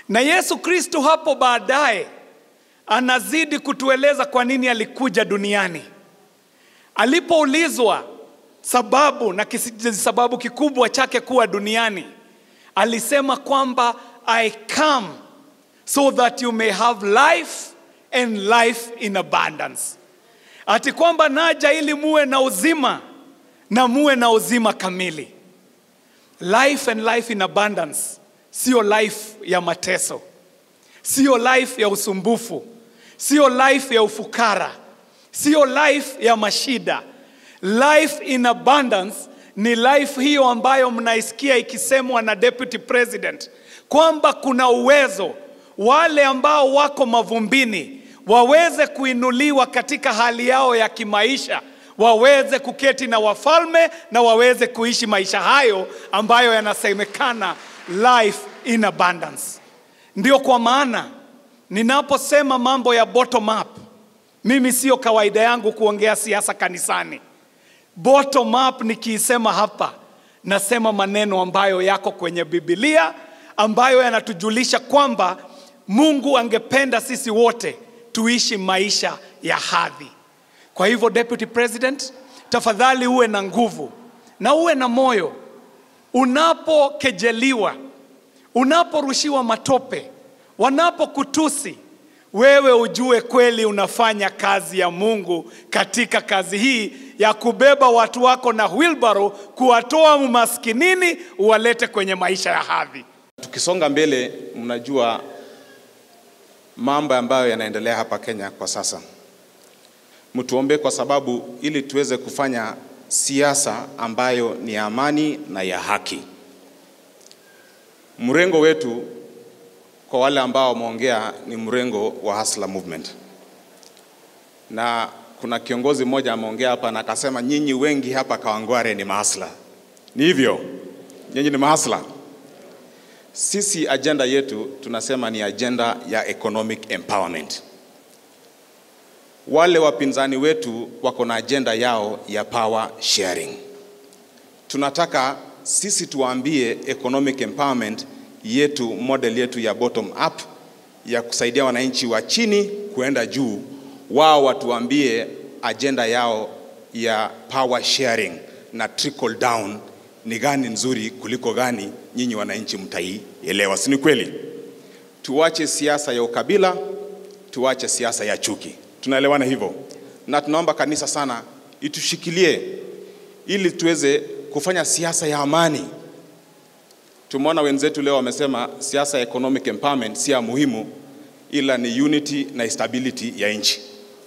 Na Yesu Kristo hapo baadaye anazidi kutueleza kwa nini alikuja duniani. Alipoulizwa sababu na sababu kikubwa chake kuwa duniani, alisema kwamba I come so that you may have life and life in abundance. Ati kwamba naja ili muwe na uzima na muwe na uzima kamili. Life and life in abundance sio life ya mateso, sio life ya usumbufu, sio life ya ufukara, sio life ya mashida. Life in abundance ni life hiyo ambayo mnaisikia ikisemwa na Deputy President kwamba kuna uwezo wale ambao wako mavumbini waweze kuinuliwa katika hali yao ya kimaisha, waweze kuketi na wafalme na waweze kuishi maisha hayo ambayo yanasemekana life in abundance. Ndio kwa maana ninaposema mambo ya bottom up, mimi sio kawaida yangu kuongea siasa kanisani. Bottom up nikiisema hapa, nasema maneno ambayo yako kwenye Biblia, ambayo yanatujulisha kwamba Mungu angependa sisi wote tuishi maisha ya hadhi. Kwa hivyo Deputy President, tafadhali uwe na nguvu na uwe na moyo. Unapokejeliwa, unaporushiwa matope, wanapokutusi, wewe ujue kweli unafanya kazi ya Mungu katika kazi hii ya kubeba watu wako na wheelbarrow, kuwatoa umaskinini uwalete kwenye maisha ya hadhi. Tukisonga mbele, mnajua mambo ambayo yanaendelea hapa Kenya kwa sasa. Mtuombe kwa sababu ili tuweze kufanya siasa ambayo ni amani na ya haki. Mrengo wetu kwa wale ambao wameongea ni mrengo wa Hustler Movement. Na kuna kiongozi mmoja ameongea hapa na akasema nyinyi wengi hapa Kawangware ni mahasla. Ni hivyo? Nyinyi ni mahasla? Sisi agenda yetu tunasema ni agenda ya economic empowerment. Wale wapinzani wetu wako na agenda yao ya power sharing. Tunataka sisi tuambie economic empowerment yetu, model yetu ya bottom up, ya kusaidia wananchi wa chini kuenda juu. Wao watuambie agenda yao ya power sharing na trickle down ni gani nzuri kuliko gani nyinyi wananchi mtaielewa. Si ni kweli? Tuache siasa ya ukabila, tuache siasa ya chuki. Tunaelewana hivyo? Na tunaomba kanisa sana itushikilie ili tuweze kufanya siasa ya amani. Tumeona wenzetu leo wamesema siasa ya economic empowerment si ya muhimu, ila ni unity na stability ya nchi.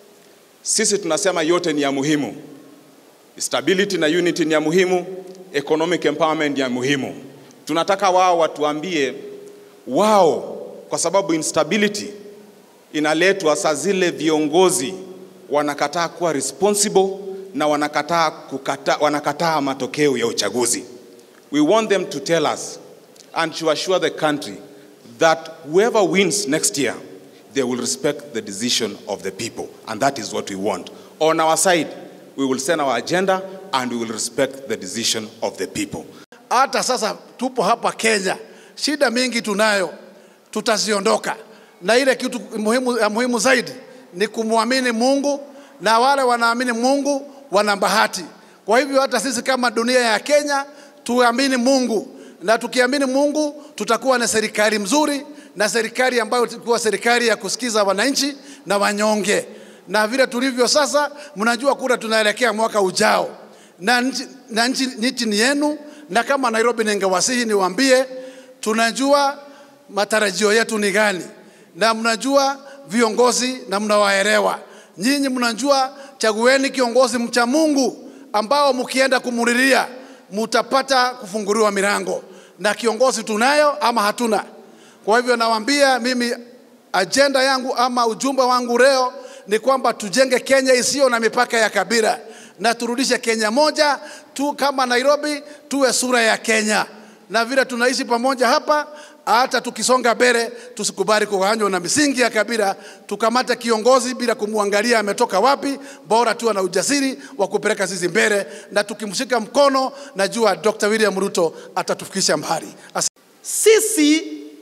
Sisi tunasema yote ni ya muhimu. Stability na unity ni ya muhimu, economic empowerment ni ya muhimu. Tunataka wao watuambie wao, kwa sababu instability inaletwa saa zile viongozi wanakataa kuwa responsible na wanakataa matokeo ya uchaguzi. We want them to tell us and to assure the country that whoever wins next year, they will respect the decision of the people, and that is what we want. On our side, we will send our agenda and we will respect the decision of the people. Hata sasa tupo hapa Kenya, shida mingi tunayo, tutaziondoka. Na ile kitu muhimu zaidi ni kumwamini Mungu, na wale wanaamini Mungu wana bahati. Kwa hivyo hata sisi kama dunia ya Kenya tuamini Mungu, na tukiamini Mungu tutakuwa na serikali mzuri, na serikali ambayo itakuwa serikali ya kusikiza wananchi na wanyonge. Na vile tulivyo sasa, mnajua kura tunaelekea mwaka ujao, na nchi ni yenu. Na kama Nairobi ningewasihi niwaambie, tunajua matarajio yetu ni gani, na mnajua viongozi na mnawaelewa. Nyinyi mnajua, chagueni kiongozi mcha Mungu ambao mkienda kumuriria mutapata kufunguliwa milango, na kiongozi tunayo ama hatuna. Kwa hivyo nawaambia mimi, agenda yangu ama ujumbe wangu leo ni kwamba tujenge Kenya isiyo na mipaka ya kabila, na turudishe Kenya moja tu kama Nairobi, tuwe sura ya Kenya. Na vile tunaishi pamoja hapa, hata tukisonga mbele tusikubali kugawanywa na misingi ya kabila. Tukamata kiongozi bila kumwangalia ametoka wapi, bora tuwe na ujasiri wa kupeleka sisi mbele, na tukimshika mkono najua Dr. William Ruto atatufikisha mbali. Sisi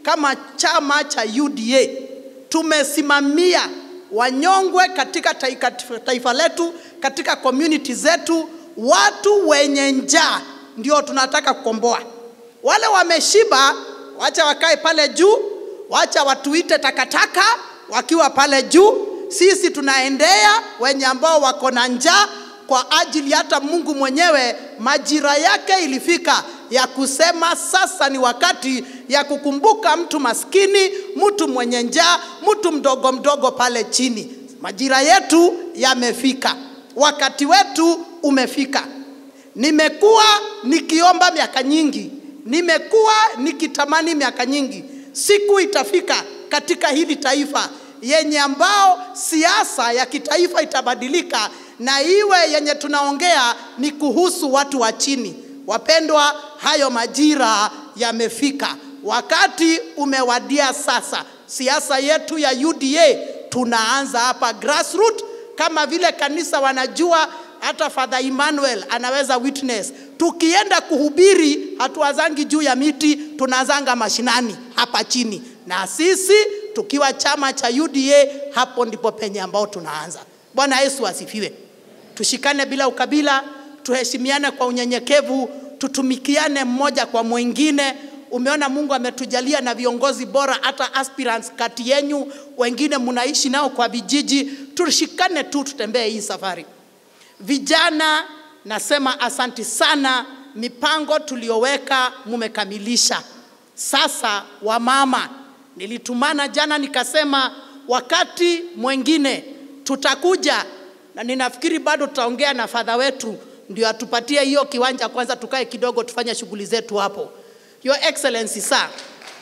kama chama cha UDA tumesimamia wanyongwe katika taifa letu, katika community zetu. Watu wenye njaa ndio tunataka kukomboa. Wale wameshiba wacha wakae pale juu, wacha watuite takataka wakiwa pale juu. Sisi tunaendea wenye ambao wako na njaa, kwa ajili hata Mungu mwenyewe majira yake ilifika ya kusema sasa ni wakati ya kukumbuka mtu maskini, mtu mwenye njaa, mtu mdogo mdogo pale chini. Majira yetu yamefika, wakati wetu umefika. Nimekuwa nikiomba miaka nyingi, nimekuwa nikitamani miaka nyingi, siku itafika katika hili taifa yenye ambao siasa ya kitaifa itabadilika na iwe yenye tunaongea ni kuhusu watu wa chini. Wapendwa, hayo majira yamefika, wakati umewadia sasa. Siasa yetu ya UDA tunaanza hapa grassroots, kama vile kanisa wanajua. Hata Father Emmanuel anaweza witness, tukienda kuhubiri hatuazangi juu ya miti, tunazanga mashinani hapa chini. Na sisi tukiwa chama cha UDA, hapo ndipo penye ambao tunaanza. Bwana Yesu asifiwe. Tushikane bila ukabila, tuheshimiane kwa unyenyekevu, tutumikiane mmoja kwa mwingine. Umeona Mungu ametujalia na viongozi bora, hata aspirants kati yenu, wengine mnaishi nao kwa vijiji. Tushikane tu, tutembee hii safari. Vijana, nasema asanti sana, mipango tulioweka mumekamilisha. Sasa wamama, nilitumana jana nikasema wakati mwingine tutakuja, na ninafikiri bado tutaongea na father wetu ndio atupatie hiyo kiwanja kwanza, tukae kidogo tufanye shughuli zetu hapo. Your Excellency sir,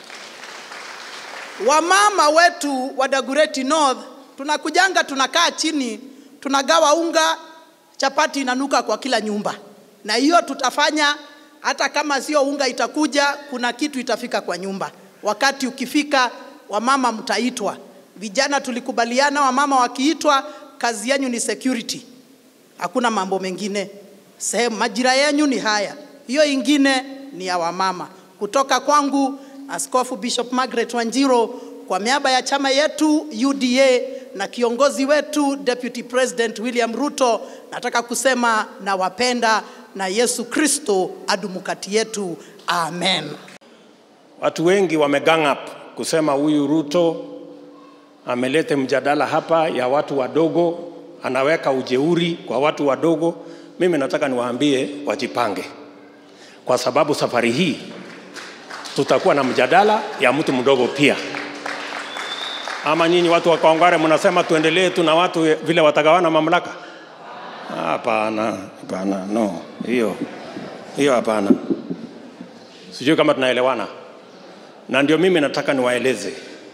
wamama wetu wa Dagoretti North tunakujanga, tunakaa chini, tunagawa unga, chapati inanuka kwa kila nyumba. Na hiyo tutafanya, hata kama sio unga itakuja, kuna kitu itafika kwa nyumba. Wakati ukifika, wamama mtaitwa. Vijana tulikubaliana wamama wakiitwa, kazi yenu ni security, hakuna mambo mengine. Sehemu majira yenu ni haya, hiyo ingine ni ya wamama. Kutoka kwangu Askofu Bishop Margaret Wanjiro, kwa miaba ya chama yetu UDA na kiongozi wetu Deputy President William Ruto, nataka kusema na wapenda, na Yesu Kristo adumu kati yetu. Amen. Watu wengi wamegang up kusema huyu Ruto amelete mjadala hapa ya watu wadogo, anaweka ujeuri kwa watu wadogo. Mimi nataka niwaambie wajipange, kwa sababu safari hii tutakuwa na mjadala ya mtu mdogo pia. Ama nyinyi watu wa Kawangware mnasema tuendelee tu na watu vile watagawana mamlaka? Hapana, hapana, no. Hiyo hapana. Sijui kama tunaelewana. Na ndio mimi nataka niwaeleze,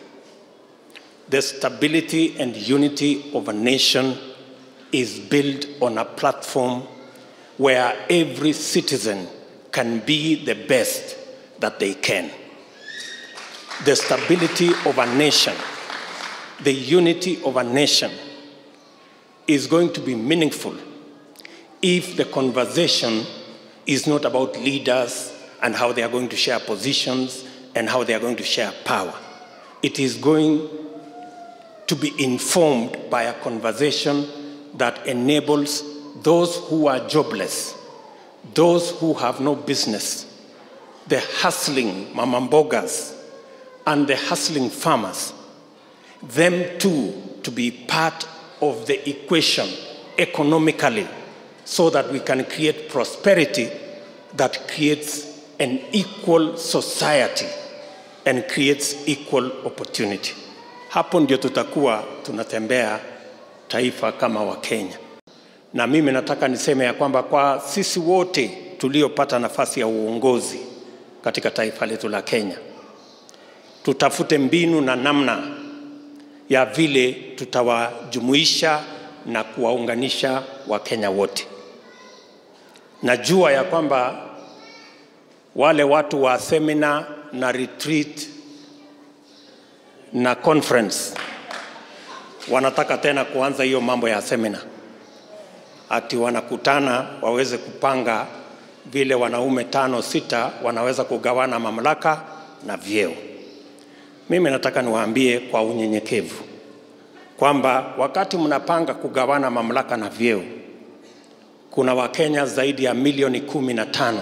the stability and unity of a nation is built on a platform where every citizen can be the best that they can. The stability of a nation, the unity of a nation is going to be meaningful if the conversation is not about leaders and how they are going to share positions and how they are going to share power. It is going to be informed by a conversation that enables those who are jobless, those who have no business, the hustling mamambogas and the hustling farmers, them too to be part of the equation economically, so that we can create prosperity that creates an equal society and creates equal opportunity. Hapo ndio tutakuwa tunatembea taifa kama wa Kenya. Na mimi nataka niseme ya kwamba kwa sisi wote tuliopata nafasi ya uongozi katika taifa letu la Kenya, tutafute mbinu na namna ya vile tutawajumuisha na kuwaunganisha Wakenya wote. Najua ya kwamba wale watu wa seminar na retreat na conference wanataka tena kuanza hiyo mambo ya seminar, ati wanakutana waweze kupanga vile wanaume 5-6 wanaweza kugawana mamlaka na vyeo. mimi nataka niwaambie kwa unyenyekevu kwamba wakati mnapanga kugawana mamlaka na vyeo, kuna Wakenya zaidi ya milioni 15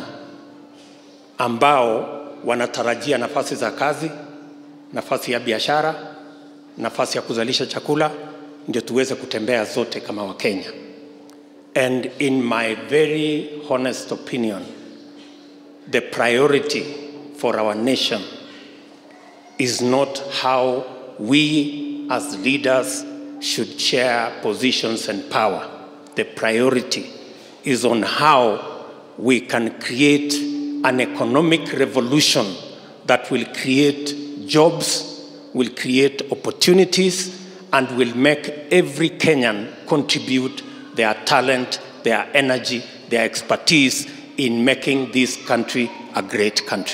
ambao wanatarajia nafasi za kazi, nafasi ya biashara, nafasi ya kuzalisha chakula, ndio tuweze kutembea zote kama Wakenya. And in my very honest opinion, the priority for our nation is not how we as leaders should share positions and power. The priority is on how we can create an economic revolution that will create jobs, will create opportunities, and will make every Kenyan contribute their talent, their energy, their expertise in making this country a great country.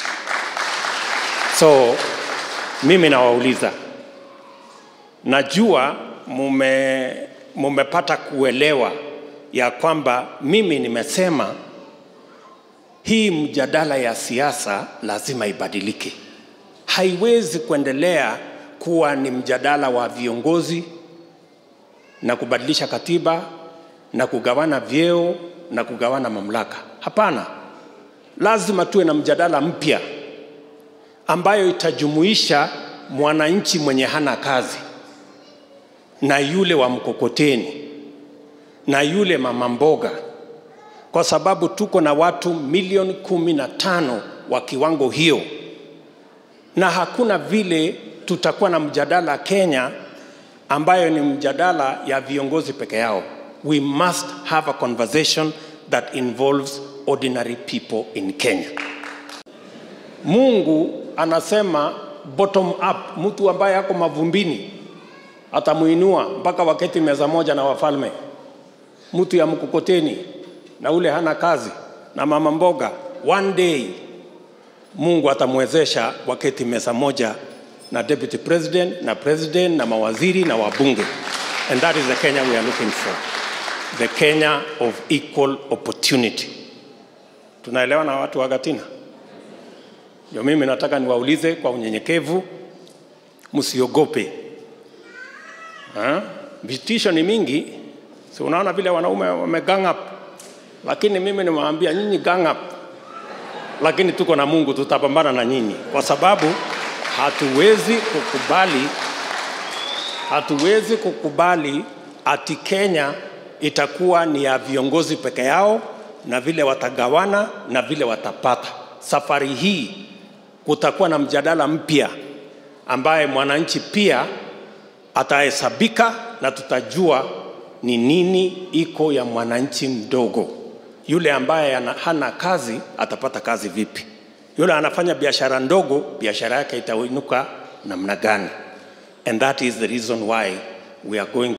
So, mimi nawauliza, najua mumepata kuelewa ya kwamba mimi nimesema hii mjadala ya siasa lazima ibadilike. Haiwezi kuendelea kuwa ni mjadala wa viongozi na kubadilisha katiba na kugawana vyeo na kugawana mamlaka. Hapana. Lazima tuwe na mjadala mpya ambayo itajumuisha mwananchi mwenye hana kazi na yule wa mkokoteni na yule mama mboga, kwa sababu tuko na watu milioni 15 wa kiwango hiyo, na hakuna vile tutakuwa na mjadala Kenya ambayo ni mjadala ya viongozi peke yao. We must have a conversation that involves ordinary people in Kenya. Mungu anasema bottom up, mtu ambaye yako mavumbini atamuinua mpaka waketi meza moja na wafalme. Mtu ya mkokoteni na ule hana kazi na mama mboga, one day Mungu atamwezesha waketi meza moja na deputy president na president na mawaziri na wabunge. And that is the Kenya we are looking for. The Kenya of equal opportunity. Tunaelewa na watu wa Gatina? Ndio mimi nataka niwaulize kwa unyenyekevu, msiogope. Vitisho ni mingi. Si unaona vile wanaume wamegang up. Lakini mimi nimewaambia nyinyi gang up. Lakini tuko na Mungu, tutapambana na nyinyi. Kwa sababu hatuwezi kukubali ati Kenya itakuwa ni ya viongozi peke yao na vile watagawana na vile watapata. Safari hii kutakuwa na mjadala mpya ambaye mwananchi pia atahesabika na tutajua ni nini iko ya mwananchi mdogo. Yule ambaye hana kazi atapata kazi vipi? Yule anafanya biashara ndogo, biashara yake itainuka namna gani? And that is the reason why we are going